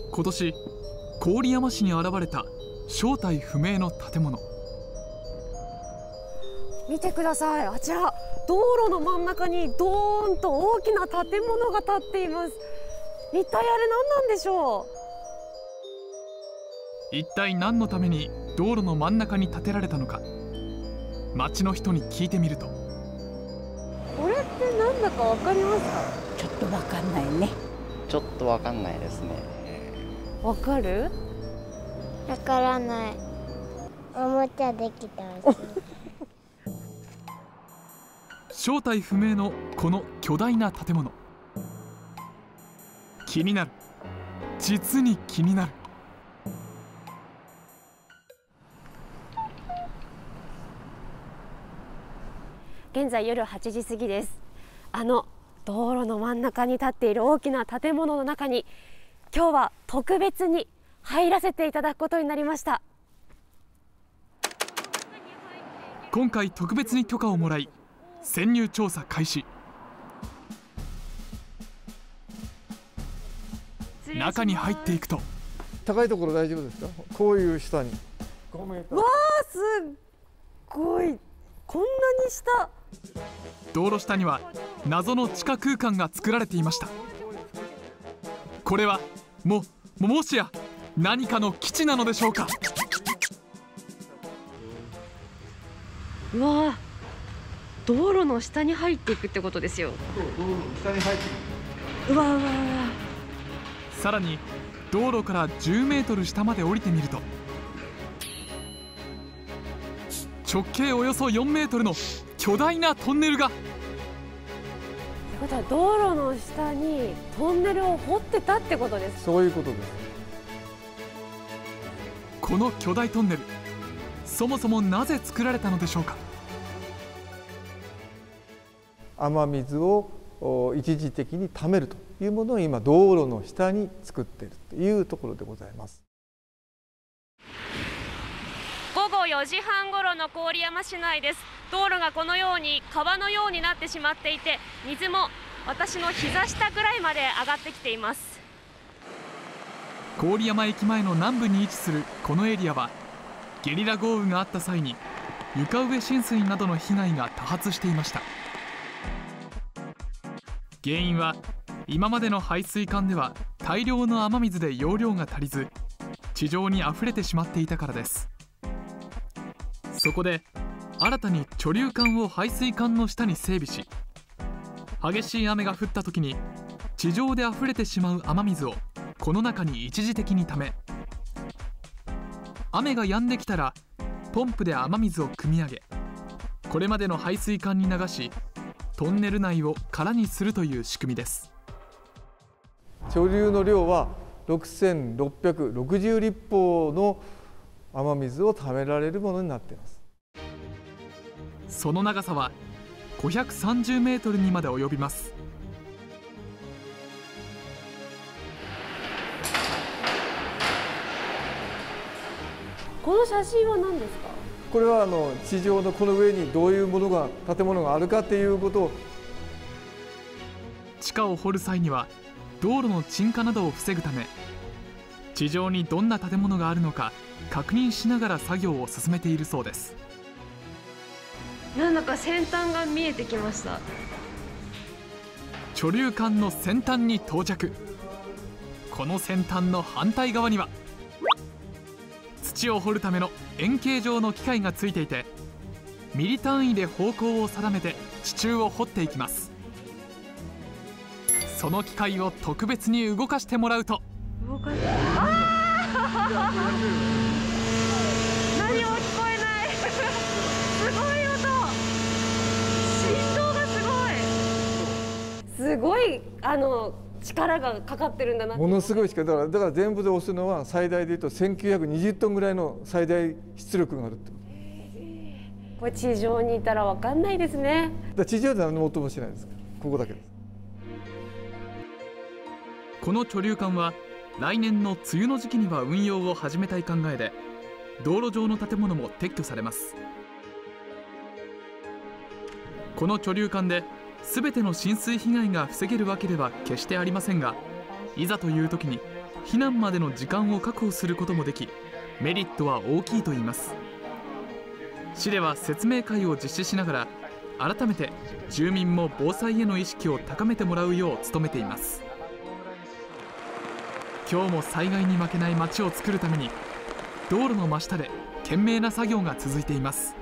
今年郡山市に現れた正体不明の建物。 見てください、あちら道路の真ん中にドーンと大きな建物が建っています。一体あれ何なんでしょう。一体何のために道路の真ん中に建てられたのか、町の人に聞いてみると。 これって何だかわかりますか？ ちょっとわかんないね。 ちょっとわかんないですね。 わかる？ わからない。おもちゃできたらしい。 正体不明のこの巨大な建物、気になる、実に気になる。 現在夜8時過ぎです。あの道路の真ん中に立っている大きな建物の中に今日は特別に入らせていただくことになりました。 今回特別に許可をもらい潜入調査開始。中に入っていくと、 高いところ大丈夫ですか？こういう下に。 わあ、すっごい、こんなに下。 道路下には謎の地下空間が作られていました。これはもしや何かの基地なのでしょうか。 うわあ、道路の下に入っていくってことですよ。 道路の下に入っていく。 うわうわうわ。 さらに道路から10メートル下まで降りてみると、直径およそ4メートルの巨大なトンネルが。 ってことは道路の下にトンネルを掘ってたってことですか？ そういうことです。 この巨大トンネル、そもそもなぜ作られたのでしょうか。 雨水を一時的に貯めるというものを今道路の下に作っているというところでございます。 午後4時半ごろの郡山市内です。道路がこのように川のようになってしまっていて、水も私の膝下ぐらいまで上がってきています。 郡山駅前の南部に位置するこのエリアは、ゲリラ豪雨があった際に床上浸水などの被害が多発していました。原因は今までの排水管では大量の雨水で容量が足りず、地上に溢れてしまっていたからです。そこで新たに貯留管を排水管の下に整備し、激しい雨が降った時に地上で溢れてしまう雨水をこの中に一時的にため、雨が止んできたらポンプで雨水を汲み上げ、これまでの排水管に流し、トンネル内を空にするという仕組みです。 貯留の量は6660立方の雨水を貯められるものになっています。 その長さは530メートルにまで及びます。 この写真は何ですか？ これは地上のこの上にどういうものが建物があるかということを。 地下を掘る際には道路の沈下などを防ぐため、地上にどんな建物があるのか確認しながら作業を進めているそうです。 なんだか先端が見えてきました。 貯留管の先端に到着。この先端の反対側には土を掘るための円形状の機械がついていて、ミリ単位で方向を定めて地中を掘っていきます。その機械を特別に動かしてもらうと、 何も聞こえない。すごい音、振動がすごい力がかかってるんだな。 ものすごい力だから全部で押すのは最大でいうと1920トンぐらいの最大出力があるってこと。 これ地上にいたら分かんないですね。 地上では何も音もしないですから、ここだけです。 この貯留管は来年の梅雨の時期には運用を始めたい考えで、道路上の建物も撤去されます。この貯留管で全ての浸水被害が防げるわけでは決してありませんが、いざという時に避難までの時間を確保することもでき、メリットは大きいといいます。市では説明会を実施しながら、改めて住民も防災への意識を高めてもらうよう努めています。今日も災害に負けない街を作るために、道路の真下で懸命な作業が続いています。